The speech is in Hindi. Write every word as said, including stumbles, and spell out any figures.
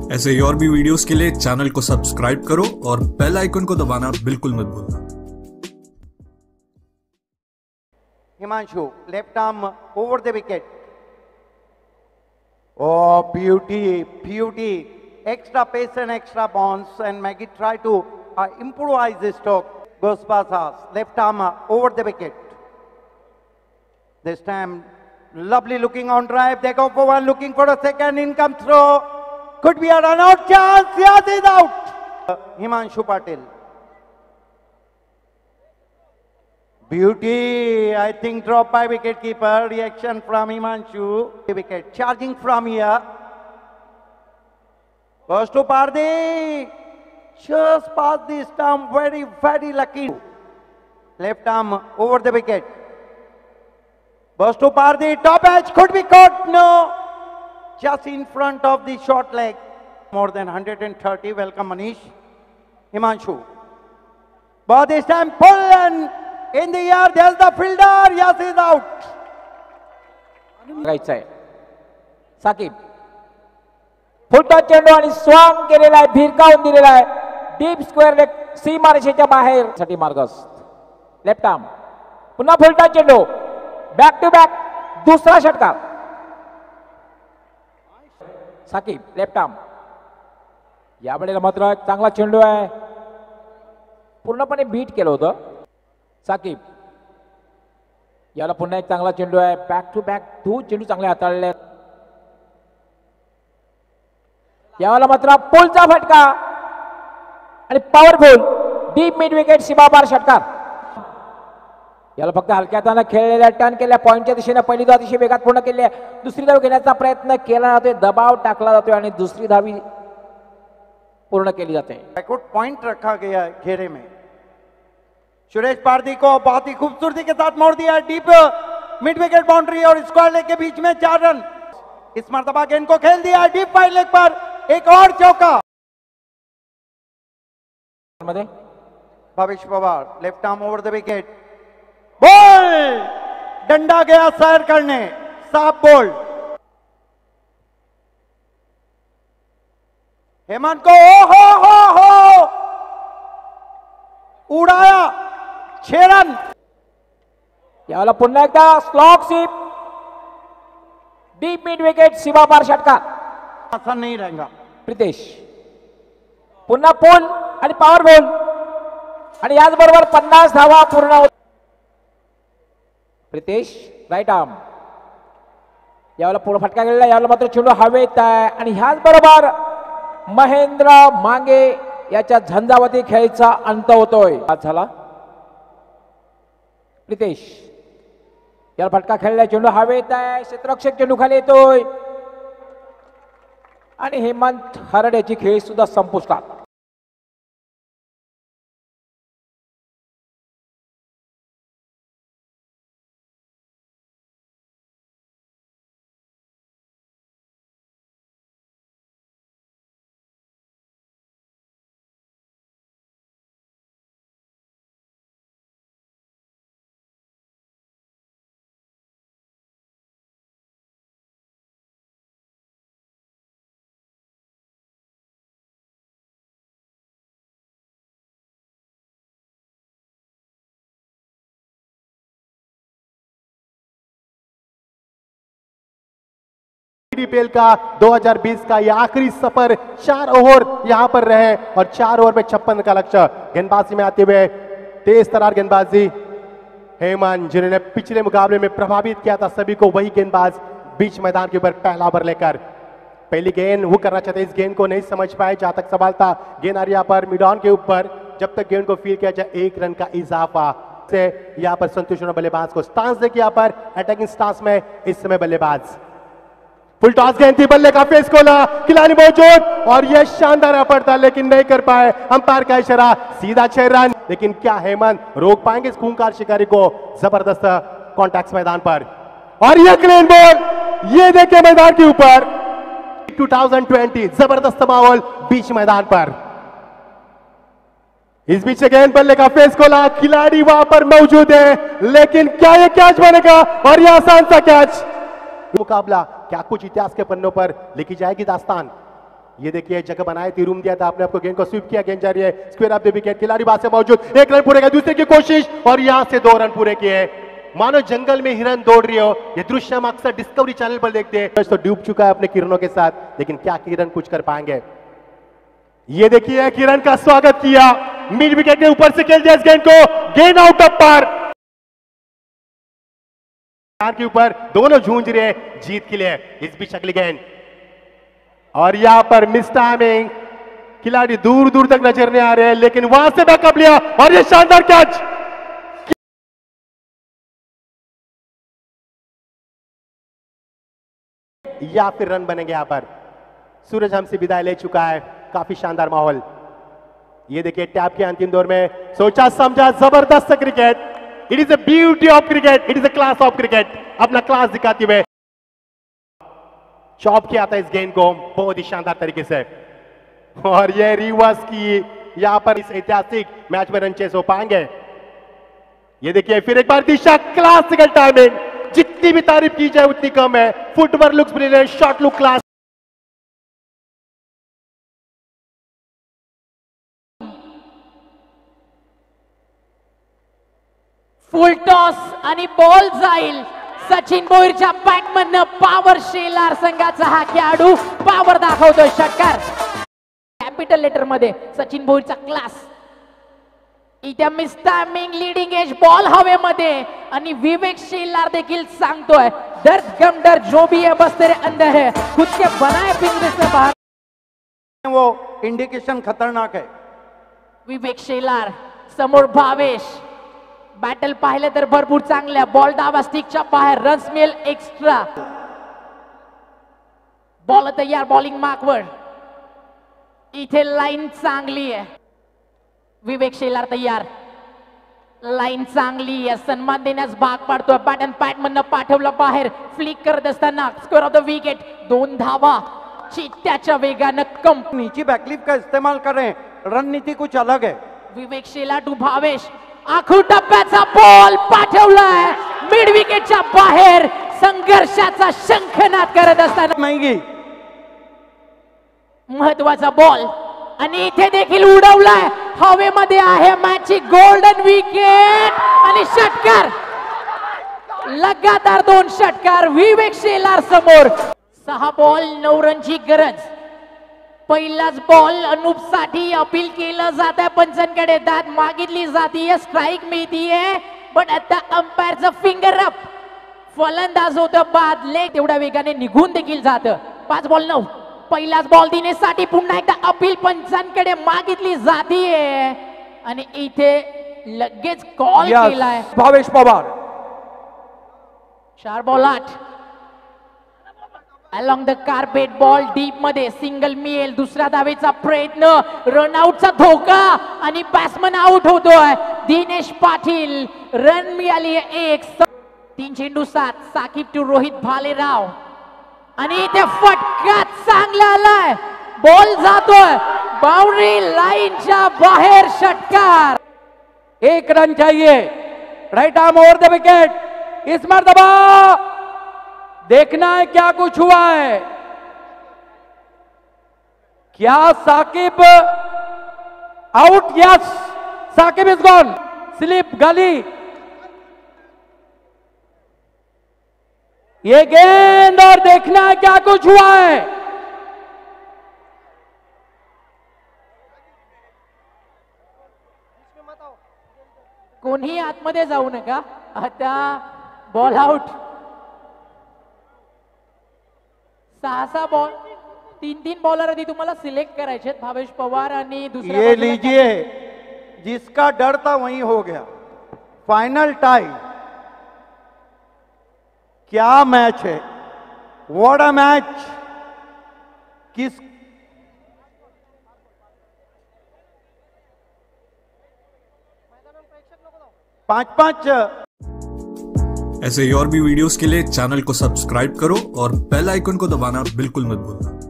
ऐसे ही और भी वीडियोस के लिए चैनल को सब्सक्राइब करो और बेल आइकन को दबाना बिल्कुल मत भूलना। Himanshu, left arm over the wicket. Oh, beauty, beauty. Extra pace and extra bounce, and Maggie try to uh, improvise the stroke. Goes passes, left arm over the wicket. This time, lovely looking on drive. They go for one, looking for a second. In come throw. Could be a run out chance. Yes, is out. Uh, Himanshu Patil. Beauty, I think drop by wicket keeper. Reaction from Himanshu. Wicket charging from here. Goes to Pardi. Just past the stump. Very, very lucky. Left arm over the wicket. Goes to Pardi. Top edge could be caught. No. Just in front of the short leg. More than one hundred thirty. Welcome, Manish. Himanshu. But this time pull and in the air, there's the fielder. Yes, he's out. Right side. Saqib. Full toss चेंडू आणि स्वांग केलेला आहे, भिरकावून दिलेला आहे. डीप स्क्वेअर लेग सीमारेषेच्या बाहेर साठी मार्गस्थ. Left arm. पुन्हा फुलटॉस चेंडू. बॅक टू बॅक दुसरा षटकार. Saqib left arm. या वेळेला मात्र एक चांगला चेंडू आहे. पूर्णपणे बीट केलं होतं. साकिब याला पुन्हा एक चांगला चेंडू आहे. बॅक टू बॅक दोन चेंडू चांगले हाताळले. याला मात्र पुलचा फटका आणि पॉवरफुल डीप मिड विकेट सीमापार षटकार. याला फक्त हलक्या हाताने खेळलेल्या टर्न केल्या पॉइंटच्या दिशेने पहिली धाव अतिशय वेगात पूर्ण केली आहे. दुसरी धाव घेण्याचा प्रयत्न केला जातोय, दबाव टाकला जातोय आणि दुसरी धावी पूर्ण केली जाते. बैकवर्ड पॉइंट रखा गया है घेरे में. सुरेश पारदी को बहुत ही खूबसूरती के साथ मोड़ दिया. डीप मिड विकेट बाउंड्री और स्क्वायर लेग के बीच में चार रन. इस मर्तबा गेंद को खेल दिया डीप फाइव लेग पर. एक और चौका. Bhavishya Pawar left arm over the wicket. Ball डंडा गया सैर करने. साफ बॉल. हेमंत को ओ हो हो हो उड़ाया. छह रन. याला पुन्हा एकदा slog sweep deep mid wicket सीमापार षटकार. आसान नहीं रहेगा. प्रितेश पुन्हा पूल आणि पॉवरफुल आणि याचबरोबर पन्नास धावा पूर्ण होत. Pritesh right arm. याला पूर्ण फटका गेलेला. याला मात्र चेंडू हवेत आहे आणि ह्याच बरोबर महेंद्र मांगे याच्या झंझावती खेळीचा अंत होतोय. आज झाला. प्रितेश याला फटका खेळला. चेंडू हवेत आहे. क्षेत्ररक्षक चेंडू खाली येतोय आणि हेमंत हरड याची खेळी सुद्धा संपुष्टात. आईपीएल का दो हज़ार बीस का यह आखिरी सफर चार ओवर यहां पर रहे और चार ओवर में छप्पन का लक्ष्य. गेंदबाजी में आते हुए तेज तरार गेंदबाजी हेमंत जिन्होंने पिछले मुकाबले में प्रभावित किया था सभी को. वही गेंदबाज बीच मैदान के ऊपर पहला ओवर लेकर पहली गेंद वो करना चाहते. इस गेंद को नहीं समझ पाए. जहां तक सवाल था गेंद आ रही यहाँ पर मिड ऑन के ऊपर. जब तक गेंद को फील किया जाए एक रन का इजाफा से यहाँ पर संतोष बल्लेबाज को स्टांस देखिए. यहाँ पर अटैकिंग स्टांस में इस समय बल्लेबाज. फुल टॉस गेंद थी. बल्ले का फेस खोला. खिलाड़ी मौजूद और यह शानदार पड़ता लेकिन नहीं कर पाए. अंपायर का इशारा. सीधा छह रन. लेकिन क्या हेमंत रोक पाएंगे इस खूंखार शिकारी को? जबरदस्त कॉन्टैक्ट मैदान पर और यह क्लीन बॉल. ये देखिए मैदान के ऊपर दो हज़ार बीस जबरदस्त माहौल बीच मैदान पर. इस बीच गेंद बल्ले का फेस खोला. खिलाड़ी वहां पर मौजूद है लेकिन क्या यह कैच बनेगा? और यह आसान सा कैच. मुकाबला क्या कुछ इतिहास के पन्नों पर लिखी जाएगी दास्तान? ये देखिए जगह बनाई थी, रूम दिया था आपने, आपको गेंद को स्वीप किया, गेंद जा रही है स्क्वायर ऑफ द विकेट, खिलाड़ी बात से मौजूद, एक रन पूरे का, दूसरे की कोशिश और यहां से दो रन पूरे किए। मानो जंगल में हिरन दौड़ रही हो। ये दृश्य हम अक्सर डिस्कवरी चैनल पर देखते हैं। तो डूब चुका है अपने किरणों के साथ, लेकिन क्या किरण कुछ कर पाएंगे? ये देखिए किरण का स्वागत किया, मिड विकेट के ऊपर से खेल दिया इस गेंद को, गेंद आउट ऑफ पार के ऊपर, दोनों जूझ रहे हैं जीत के लिए। इस बीच अगली गेंद और यहां पर मिस टाइमिंग, खिलाड़ी दूर दूर तक नजर नहीं आ रहे हैं, लेकिन वहां से बैकअप लिया और ये शानदार कैच। या फिर रन बनेंगे यहां पर। सूरज हमसे विदाई ले चुका है, काफी शानदार माहौल। ये देखिए टैप के अंतिम दौर में सोचा समझा जबरदस्त cricket. It is a beauty of cricket, it is a class of cricket. अपना क्लास दिखाते हुए चॉप किया था इस गेंद को बहुत ही शानदार तरीके से, और ये रिवर्स की यहां पर इस ऐतिहासिक मैच में रन चेस हो पाएंगे। ये देखिए फिर एक बार दिशा, क्लासिकल टाइमिंग, जितनी भी तारीफ की जाए उतनी कम है। Footwork looks brilliant, shot look class. Full toss आणि बॉल जाईल सचिन भोईरच्या बॅटमधनं। पॉवर शेलार संघाचा हा खेळाडू पॉवर दाखवतोय, षटकार। कॅपिटल लेटर मध्ये सचिन भोईरचा क्लास। इथे miss timing, leading edge, ball हवेमध्ये आणि विवेक शेलार देखील सांगतोय दर्द गम डर जो भी है बस तेरे अंदर है, खुद के बनाए पिंजरे से बाहर। वो इंडिकेशन खतरनाक है। विवेक शेलार समोर भावेश, बॅटल पाहिलं तर भरपूर चांगल्या, बॉल डावा स्टिकच्या बाहेर, रन्स मिळेल एक्स्ट्रा। बॉल तयार, बॉलिंग मार्कवर, इथे लाईन चांगली आहे। विवेक शेलार तयार, लाईन चांगली आहे, सन्मान देण्यास भाग पाडतोय। बॅट अँड पॅट मधनं पाठवलं बाहेर, फ्लिक करत असताना स्कोर ऑफ द विकेट, दोन धावा चित्त्याच्या वेगानं कंपनी। नीचे बैकलिफ्ट का इस्तेमाल करें, रणनीति कुछ अलग है। विवेक शेलार टू भावेश, आखू टप्प्याचा बॉल पाठवलाय मिड विकेटच्या बाहेर, संघर्षाचा शंखनाद करत असताना महंगी महत्वाचा बॉल आणि इथे देखील उडवलाय, हवेमध्ये आहे मॅचची गोल्डन विकेट आणि षटकार। लगातार दोन षटकार विवेक शेलार समोर। सहा बॉल नऊ रनची गरज। पहिलाच बॉल अनूप साठी अपील केलं जात आहे पंचांकडे, दाद मागितली जातीये, स्ट्राइक मिळतीये, बट आता अंपायरचं फिंगर अप। फलंदाज होतं बाद, लेट तेवढ्या वेगाने निघून देखील जातं। पाच बॉल नऊ, पहिलाच बॉल दिनेसाठी पुन्हा एकदा अपील पंचांकडे मागितली जातीये आणि इथे लगेच कॉल केलाय भावेश पवार। चार बॉल आठ, along the carpet, ball deep मध्ये, सिंगल मिळेल, दुसऱ्या धावेचा प्रयत्न, रनआउटचा धोका आणि बॅट्समन आउट होतोय दिनेश पाटील। रन मिळाली एक, तीन चेंडू सात, साकिब टू रोहित भालेराव आणि इथे फटका चांगला आलाय, बॉल जातोय बाउंड्री लाईनच्या बाहेर, षटकार। एक रन चाहिए, right arm over the wicket. इस मर्तबा देखना है क्या कुछ हुआ है, क्या Saqib out? Yes, Saqib is gone, slip gully. ये गेंद और देखना है क्या कुछ हुआ है। कोणी आतमध्ये जाऊ नका, आता बॉल आउट। सहा सहा बॉल, तीन तीन बॉलर आधी तुम्हाला सिलेक्ट करायचे, भावेश पवार आणि दुसऱ्या ये लीजिए, जिसका डर था वही हो गया। फाइनल टाई, क्या मैच है, व्हाट अ मैच। किस पांच पांच। ऐसे ही और भी वीडियोस के लिए चैनल को सब्सक्राइब करो और बेल आइकन को दबाना बिल्कुल मत भूलना।